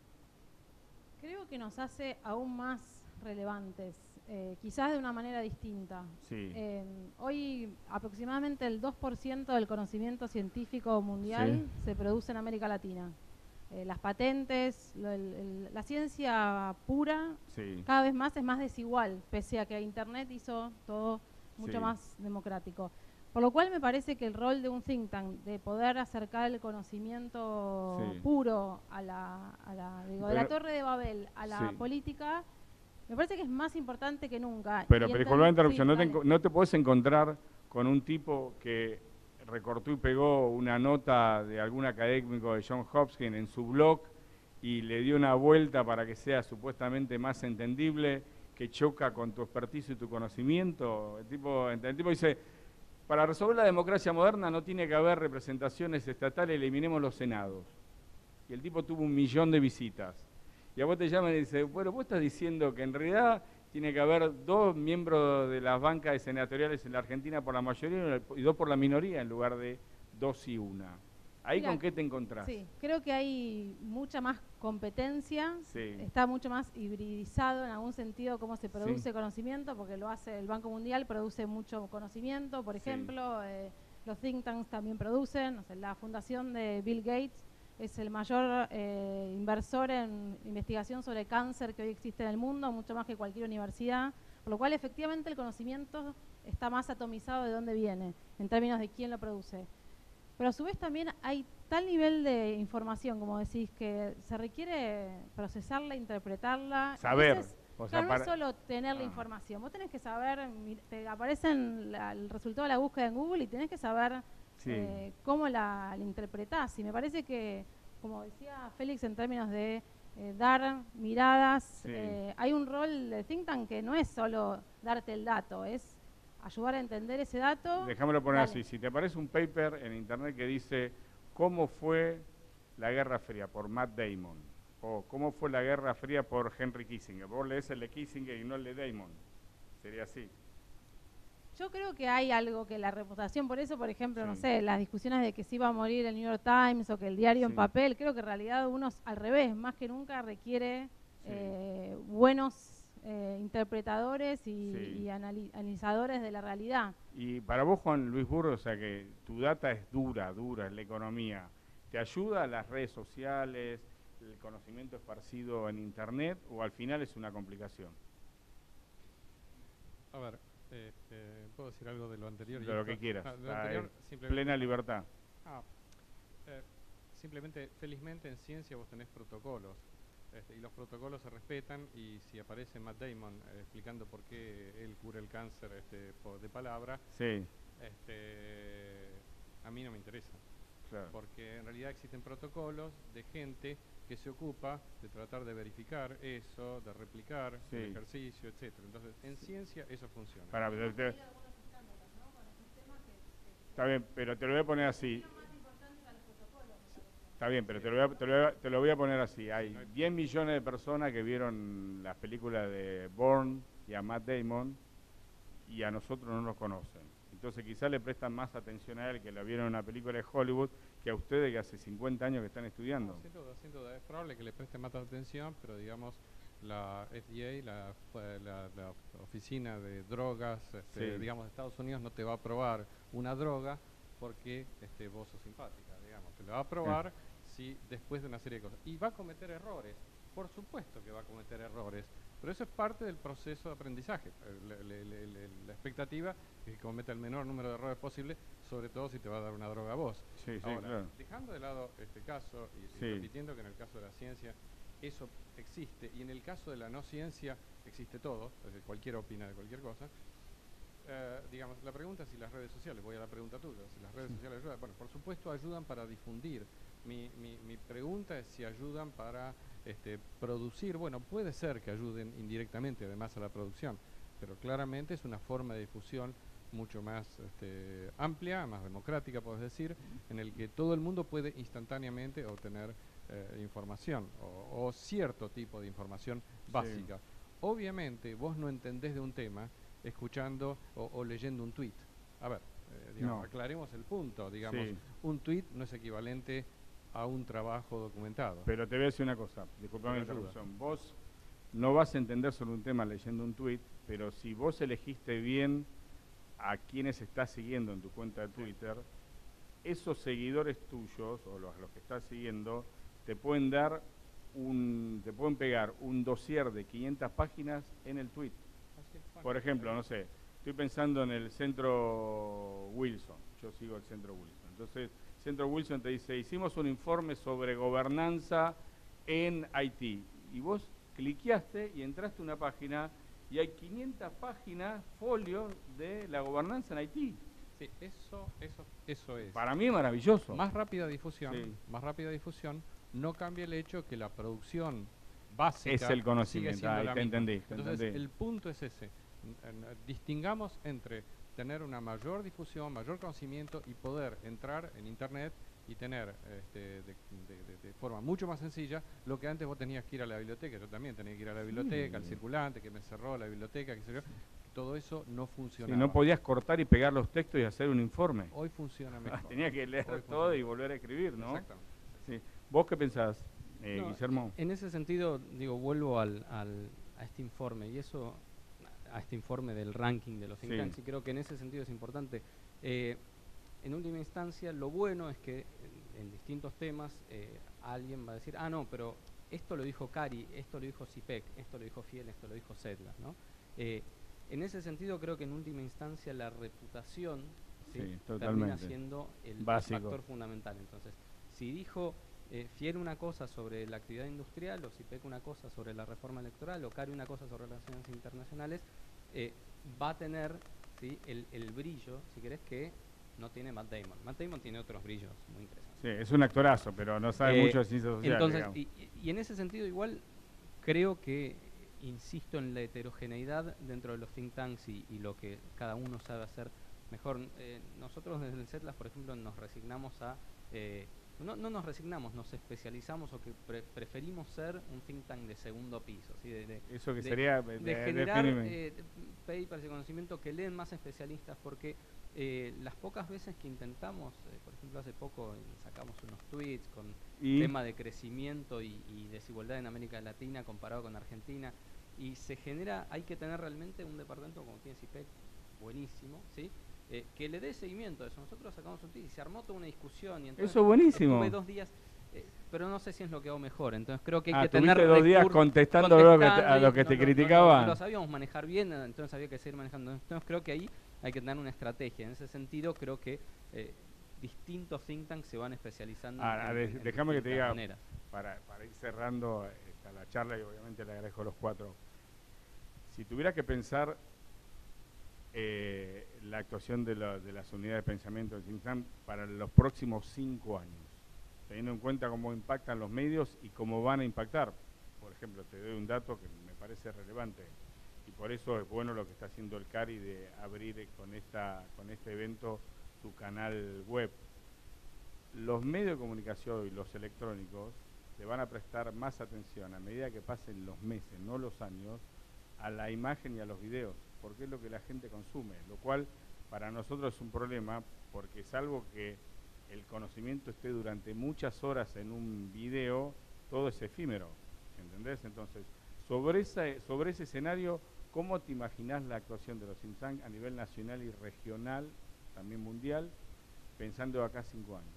Creo que nos hace aún más relevantes, eh, quizás de una manera distinta. Sí. Eh, hoy aproximadamente el dos por ciento del conocimiento científico mundial sí. se produce en América Latina. Eh, las patentes, lo, el, el, la ciencia pura, sí. cada vez más es más desigual, pese a que Internet hizo todo mucho sí. más democrático. Por lo cual me parece que el rol de un think tank, de poder acercar el conocimiento sí. puro a la, a la, digo, de la Torre de Babel a la sí. política, me parece que es más importante que nunca. Pero, pero disculpa la interrupción, sí, no, te, no te podés encontrar con un tipo que recortó y pegó una nota de algún académico de Johns Hopkins en su blog y le dio una vuelta para que sea supuestamente más entendible, que choca con tu expertise y tu conocimiento. El tipo, el tipo dice, para resolver la democracia moderna no tiene que haber representaciones estatales, eliminemos los senados. Y el tipo tuvo un millón de visitas. Y a vos te llaman y dice, bueno, vos estás diciendo que en realidad tiene que haber dos miembros de las bancas senatoriales en la Argentina por la mayoría y dos por la minoría en lugar de dos y una. ¿Ahí Mira, con qué te encontrás? Sí, creo que hay mucha más competencia, sí. está mucho más hibridizado en algún sentido cómo se produce sí. conocimiento, porque lo hace el Banco Mundial, produce mucho conocimiento, por ejemplo, sí. eh, los think tanks también producen, o sea, la fundación de Bill Gates es el mayor eh, inversor en investigación sobre cáncer que hoy existe en el mundo, mucho más que cualquier universidad, por lo cual efectivamente el conocimiento está más atomizado de dónde viene, en términos de quién lo produce. Pero a su vez también hay tal nivel de información, como decís, que se requiere procesarla, interpretarla. Saber. Veces, o sea, claro, no es solo tener ah. la información, vos tenés que saber, te aparecen la, el resultado de la búsqueda en Google y tenés que saber sí. eh, cómo la, la interpretás. Y me parece que, como decía Félix, en términos de eh, dar miradas, sí. eh, hay un rol de think tank que no es solo darte el dato, es ayudar a entender ese dato. Déjamelo poner Dale. así, si te aparece un paper en internet que dice cómo fue la Guerra Fría por Matt Damon, O ¿cómo fue la Guerra Fría por Henry Kissinger? Vos lees el de Kissinger y no el de Damon. Sería así. Yo creo que hay algo que la reputación, por eso, por ejemplo, Sí. no sé, las discusiones de que se iba a morir el New York Times o que el diario Sí. en papel, creo que en realidad uno al revés, más que nunca requiere Sí. eh, buenos eh, interpretadores y, Sí. y anali- analizadores de la realidad. Y para vos, Juan Luis Burro, o sea que tu data es dura, dura, es la economía. ¿Te ayuda las redes sociales, el conocimiento esparcido en Internet o al final es una complicación? A ver, este, ¿puedo decir algo de lo anterior? y De lo esto? que quieras. Ah, de lo Está anterior, en simplemente- plena libertad. Ah, eh, simplemente, felizmente en ciencia vos tenés protocolos, este, y los protocolos se respetan, y si aparece Matt Damon eh, explicando por qué él cura el cáncer este, por- de palabra, Sí, este, a mí no me interesa, claro. porque en realidad existen protocolos de gente que se ocupa de tratar de verificar eso, de replicar Sí. el ejercicio, etcétera. Entonces, en ciencia eso funciona. Para, te- te- está bien, pero te lo voy a poner así. Está bien, pero te lo, voy a, te, lo voy a, te lo voy a poner así. Hay diez millones de personas que vieron las películas de Bourne y a Matt Damon y a nosotros no nos conocen. Entonces quizás le prestan más atención a él que la vieron en una película de Hollywood que a ustedes que hace cincuenta años que están estudiando. No, sin duda, sin duda. Es probable que le preste más atención, pero digamos, la F D A, la, eh, la, la Oficina de Drogas, este, Sí. digamos, de Estados Unidos, no te va a aprobar una droga porque este, vos sos simpática, digamos. Te lo va a aprobar si después de una serie de cosas. Y va a cometer errores. Por supuesto que va a cometer errores, pero eso es parte del proceso de aprendizaje. Eh, le- le- le- le- la expectativa es que cometa el menor número de errores posible, sobre todo si te va a dar una droga a vos. Sí, sí, Ahora, claro. dejando de lado este caso y, y Sí. repitiendo que en el caso de la ciencia eso existe, y en el caso de la no ciencia existe todo, es decir, cualquiera opina de cualquier cosa, eh, digamos, la pregunta es si las redes sociales, voy a la pregunta tuya, si las redes Sí. sociales ayudan. Bueno, por supuesto ayudan para difundir. Mi, mi, mi pregunta es si ayudan para este, producir. Bueno, puede ser que ayuden indirectamente además a la producción, pero claramente es una forma de difusión mucho más este, amplia, más democrática, puedes decir, en el que todo el mundo puede instantáneamente obtener eh, información o, o cierto tipo de información básica. Obviamente vos no entendés de un tema escuchando o, o leyendo un tweet. A ver, eh, digamos, No. aclaremos el punto, digamos, Sí. un tweet no es equivalente a un trabajo documentado. Pero te voy a decir una cosa, disculpame la Pero ayuda. interrupción. Vos no vas a entender sobre un tema leyendo un tweet, pero si vos elegiste bien a quienes estás siguiendo en tu cuenta de Twitter, esos seguidores tuyos o los, los que estás siguiendo te pueden dar un, te pueden pegar un dossier de quinientas páginas en el tweet. Así es, bueno, Por ejemplo, no sé, estoy pensando en el centro Wilson, yo sigo el centro Wilson. Entonces, centro Wilson te dice, hicimos un informe sobre gobernanza en Haití. Y vos cliqueaste y entraste a una página y hay quinientas páginas, folios de la gobernanza en Haití. sí, eso, eso, eso es. Para mí es maravilloso. Más rápida difusión, Sí. más rápida difusión, no cambia el hecho que la producción básica Es el conocimiento, sigue siendo ahí la te misma. entendí, te Entonces, entendí. el punto es ese. N- n- Distingamos entre tener una mayor difusión, mayor conocimiento y poder entrar en Internet y tener este, de, de- de- de forma mucho más sencilla lo que antes vos tenías que ir a la biblioteca. Yo también tenía que ir a la biblioteca, al circulante, que me cerró la biblioteca, qué sé yo. Todo eso no Si funcionaba. no podías cortar y pegar los textos y hacer un informe. Hoy funciona mejor. Tenía que leer Hoy todo funciona. y volver a escribir, ¿no? Exactamente. Sí. ¿Vos qué pensás, eh, No, Guillermo? En ese sentido, digo, vuelvo al, al- a este informe y eso, a este informe del ranking de los think Sí. tanks, y creo que en ese sentido es importante. Eh, en última instancia, lo bueno es que en, en distintos temas eh, alguien va a decir, ah, no, pero esto lo dijo Cari, esto lo dijo CIPEC, esto lo dijo Fiel, esto lo dijo Sedlar, ¿no? Eh, en ese sentido, creo que en última instancia la reputación ¿sí? Sí, termina totalmente. siendo el Básico. factor fundamental. Entonces, si dijo eh, Fiel una cosa sobre la actividad industrial, o CIPEC una cosa sobre la reforma electoral, o Cari una cosa sobre relaciones internacionales, eh, va a tener ¿sí? el, el brillo, si querés, que no tiene Matt Damon. Matt Damon tiene otros brillos muy interesantes. Sí, es un actorazo, pero no sabe Eh, mucho de ciencias sociales. Entonces, digamos. y, y- y en ese sentido igual creo que, insisto en la heterogeneidad dentro de los think tanks y, y lo que cada uno sabe hacer mejor. Eh, nosotros desde el CETLAS, por ejemplo, nos resignamos a eh, no, no nos resignamos, nos especializamos o que pre preferimos ser un think tank de segundo piso. ¿Sí? De, de, Eso que de, sería... De, de, generar de eh, papers de conocimiento que leen más especialistas, porque eh, las pocas veces que intentamos, eh, por ejemplo hace poco sacamos unos tweets con ¿Y? tema de crecimiento y, y desigualdad en América Latina comparado con Argentina, y se genera, hay que tener realmente un departamento como tiene CIPEC, buenísimo, ¿sí? Eh, que le dé seguimiento a eso. Nosotros sacamos un tweet y se armó toda una discusión. Y entonces eso es buenísimo. Estuve dos días, eh, pero no sé si es lo que hago mejor. Entonces creo que hay ah, que tener dos días contestando, contestando lo que te, a lo que no, te no, criticaban. No, no lo sabíamos manejar bien, entonces había que seguir manejando. Entonces creo que ahí hay que tener una estrategia. En ese sentido creo que eh, distintos think tanks se van especializando. Ah, en, de, en, en déjame que te diga, maneras. Para, para ir cerrando esta, la charla, y obviamente le agradezco a los cuatro. Si tuviera que pensar eh, la actuación de, la, de las unidades de pensamiento del think tank para los próximos cinco años, teniendo en cuenta cómo impactan los medios y cómo van a impactar. Por ejemplo, te doy un dato que me parece relevante, y por eso es bueno lo que está haciendo el CARI de abrir con, esta, con este evento su canal web. Los medios de comunicación y los electrónicos le van a prestar más atención a medida que pasen los meses, no los años, a la imagen y a los videos, porque es lo que la gente consume, lo cual para nosotros es un problema, porque salvo que el conocimiento esté durante muchas horas en un video, todo es efímero, ¿entendés? Entonces, sobre, esa, sobre ese escenario, ¿cómo te imaginás la actuación de los think tank a nivel nacional y regional, también mundial, pensando acá cinco años?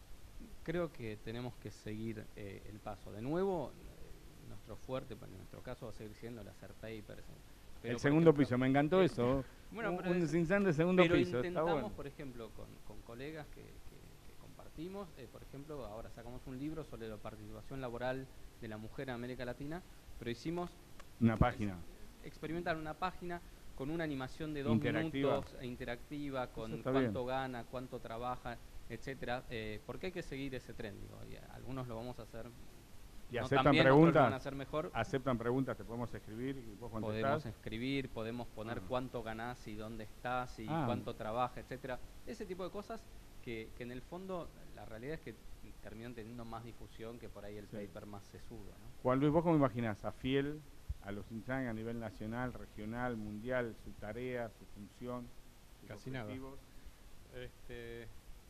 Creo que tenemos que seguir eh, el paso. De nuevo, eh, nuestro fuerte, en nuestro caso, va a seguir siendo el hacer papers. Pero el segundo ejemplo, piso, me encantó eh, eso. Bueno, un pero un es, think tank de segundo pero piso, intentamos, está bueno. por ejemplo, con, con colegas que, que, que compartimos, eh, por ejemplo, ahora sacamos un libro sobre la participación laboral de la mujer en América Latina, pero hicimos... Una página. Experimentar una página con una animación de dos interactiva. minutos, e interactiva, con cuánto bien. gana, cuánto trabaja, etcétera, eh, porque hay que seguir ese tren, digo, y algunos lo vamos a hacer y no aceptan también, preguntas, otros lo van a hacer mejor. Aceptan preguntas, te podemos escribir y vos contestás. Podemos escribir, podemos poner ah. cuánto ganás y dónde estás y ah. cuánto trabaja, etcétera. Ese tipo de cosas que, que en el fondo la realidad es que terminan teniendo más difusión que por ahí el sí. paper más sesudo, ¿no? Juan Luis, ¿vos cómo imaginás a Fiel, a los think tank a nivel nacional, regional, mundial, su tarea, su función, sus Casi objetivos? Nada. Este,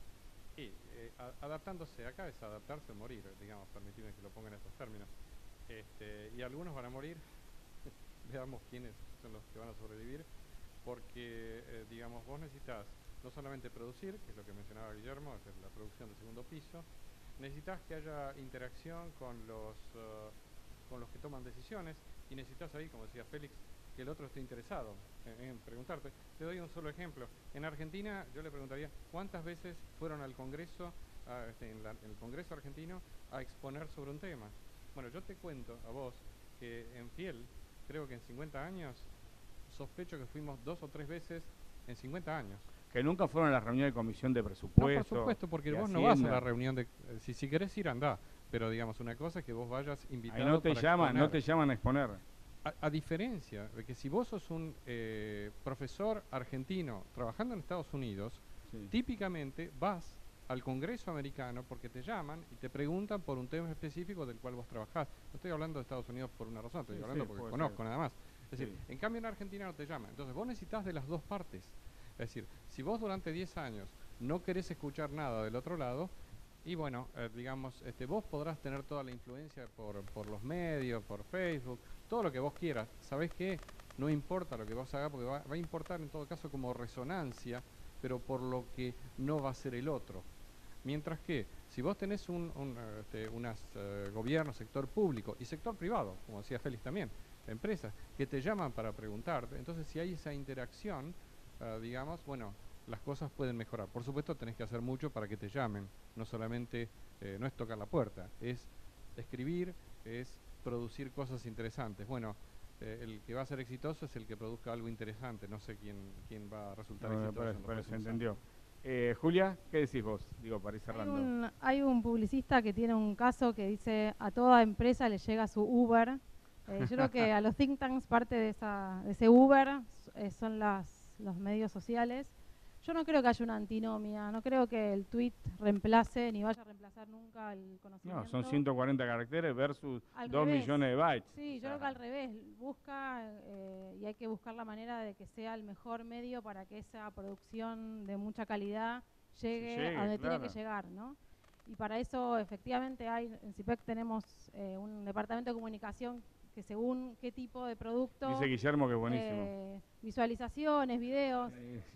y, eh, a, adaptándose, acá es adaptarse o morir, digamos, permitirme que lo ponga en estos términos. Este, y algunos van a morir, veamos quiénes son los que van a sobrevivir, porque, eh, digamos, vos necesitas no solamente producir, que es lo que mencionaba Guillermo, es la producción del segundo piso, necesitas que haya interacción con los, uh, con los que toman decisiones, y necesitas ahí, como decía Félix, que el otro esté interesado en, en preguntarte. Te doy un solo ejemplo. En Argentina, yo le preguntaría, ¿cuántas veces fueron al Congreso, a, este, en, la, en el Congreso argentino, a exponer sobre un tema? Bueno, yo te cuento a vos que en Fiel, creo que en cincuenta años, sospecho que fuimos dos o tres veces en cincuenta años. Que nunca fueron a la reunión de comisión de presupuesto. No, por supuesto, porque vos Hacienda. no vas a la reunión de... Eh, si, si querés ir, andá. Pero digamos, una cosa es que vos vayas invitado. Ahí no te para llaman, exponer. no te llaman a exponer. A, a diferencia de que si vos sos un eh, profesor argentino trabajando en Estados Unidos, sí. típicamente vas al Congreso americano porque te llaman y te preguntan por un tema específico del cual vos trabajás. No estoy hablando de Estados Unidos por una razón, estoy sí, hablando sí, porque conozco ser. nada más. Es decir, sí. en cambio en Argentina no te llaman. Entonces vos necesitas de las dos partes. Es decir, si vos durante diez años no querés escuchar nada del otro lado, y bueno, eh, digamos, este, vos podrás tener toda la influencia por, por los medios, por Facebook, todo lo que vos quieras. ¿Sabés qué? No importa lo que vos hagas, porque va, va a importar en todo caso como resonancia, pero por lo que no va a ser el otro. Mientras que, si vos tenés un, un, este, unas uh, gobierno, sector público y sector privado, como decía Félix también, empresas, que te llaman para preguntarte, entonces si hay esa interacción, uh, digamos, bueno, las cosas pueden mejorar. Por supuesto tenés que hacer mucho para que te llamen, no solamente, eh, no es tocar la puerta, es escribir, es producir cosas interesantes. Bueno, eh, el que va a ser exitoso es el que produzca algo interesante, no sé quién, quién va a resultar no, exitoso. Pero, pero se entendió. Eh, Julia, ¿qué decís vos? Digo, para ir cerrando. Hay un, hay un publicista que tiene un caso que dice a toda empresa le llega su Uber. Eh, yo creo que a los think tanks parte de, esa, de ese Uber eh, son las, los medios sociales. Yo no creo que haya una antinomia, no creo que el tweet reemplace ni vaya a reemplazar nunca el conocimiento. No, son ciento cuarenta caracteres versus Al dos revés. millones de bytes. Sí, O yo sea, creo que al revés, busca eh, y hay que buscar la manera de que sea el mejor medio para que esa producción de mucha calidad llegue, llegue, a donde claro. tiene que llegar, ¿no? Y para eso efectivamente hay, en C I P E C tenemos eh, un departamento de comunicación que según qué tipo de producto, dice Guillermo que es buenísimo. eh, visualizaciones, videos,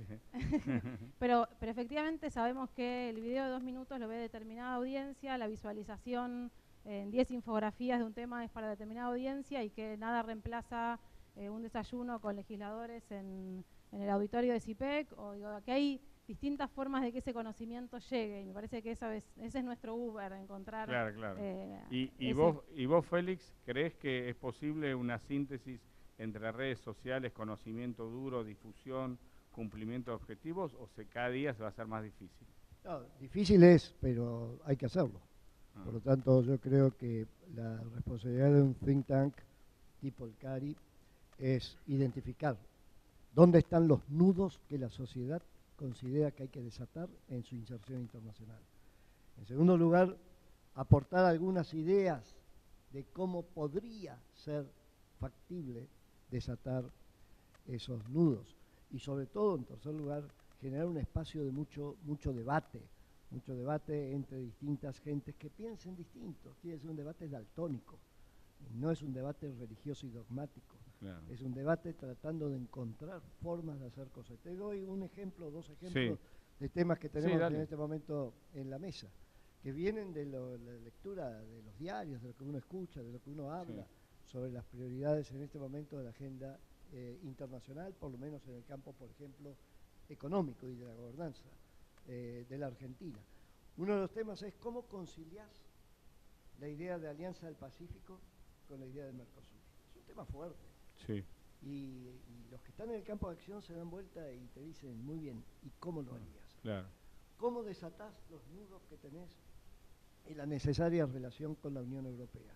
pero, pero efectivamente sabemos que el video de dos minutos lo ve determinada audiencia, la visualización en diez infografías de un tema es para determinada audiencia y que nada reemplaza eh, un desayuno con legisladores en, en el auditorio de C I P E C, o digo, que hay distintas formas de que ese conocimiento llegue, y me parece que esa es, ese es nuestro Uber, encontrar... Claro, claro. Eh, y, y, ese... vos, y vos, Félix, ¿crees que es posible una síntesis entre redes sociales, conocimiento duro, difusión, cumplimiento de objetivos, o se, cada día se va a hacer más difícil? No, difícil es, pero hay que hacerlo. Ah. Por lo tanto, yo creo que la responsabilidad de un think tank tipo el CARI es identificar dónde están los nudos que la sociedad considera que hay que desatar en su inserción internacional. En segundo lugar, aportar algunas ideas de cómo podría ser factible desatar esos nudos. Y sobre todo, en tercer lugar, generar un espacio de mucho, mucho debate, mucho debate entre distintas gentes que piensen distinto. Tiene que ser un debate daltónico, no es un debate religioso y dogmático. Claro. Es un debate tratando de encontrar formas de hacer cosas. Te doy un ejemplo, dos ejemplos sí. de temas que tenemos sí, en este momento en la mesa, que vienen de lo, la lectura de los diarios, de lo que uno escucha, de lo que uno habla, sí. sobre las prioridades en este momento de la agenda eh, internacional, por lo menos en el campo, por ejemplo, económico y de la gobernanza eh, de la Argentina. Uno de los temas es cómo conciliar la idea de Alianza del Pacífico con la idea del Mercosur. Es un tema fuerte. Sí. Y, y los que están en el campo de acción se dan vuelta y te dicen, muy bien, ¿y cómo lo harías? Claro. ¿Cómo desatás los nudos que tenés en la necesaria relación con la Unión Europea?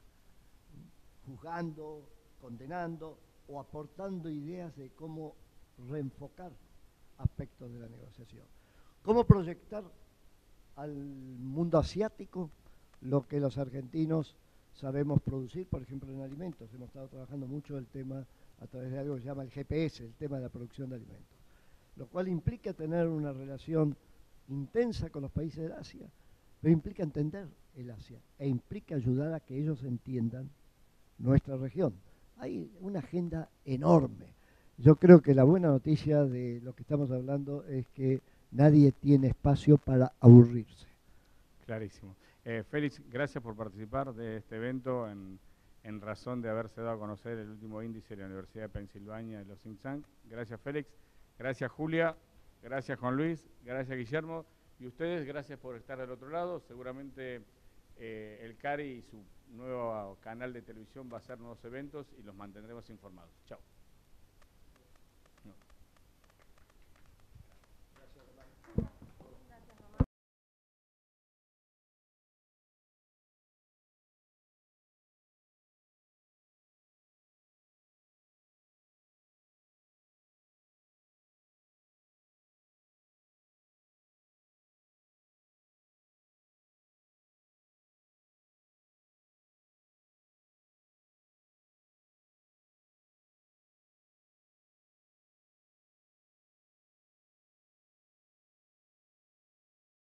Juzgando, condenando o aportando ideas de cómo reenfocar aspectos de la negociación. ¿Cómo proyectar al mundo asiático lo que los argentinos sabemos producir, por ejemplo, en alimentos? Hemos estado trabajando mucho el tema a través de algo que se llama el G P S, el tema de la producción de alimentos, lo cual implica tener una relación intensa con los países del Asia, pero implica entender el Asia e implica ayudar a que ellos entiendan nuestra región. Hay una agenda enorme. Yo creo que la buena noticia de lo que estamos hablando es que nadie tiene espacio para aburrirse. Clarísimo. Eh, Félix, gracias por participar de este evento en, en razón de haberse dado a conocer el último índice de la Universidad de Pensilvania de los think tank. Gracias, Félix. Gracias, Julia. Gracias, Juan Luis. Gracias, Guillermo. Y ustedes, gracias por estar del otro lado. Seguramente eh, el CARI y su nuevo canal de televisión va a hacer nuevos eventos y los mantendremos informados. Chao.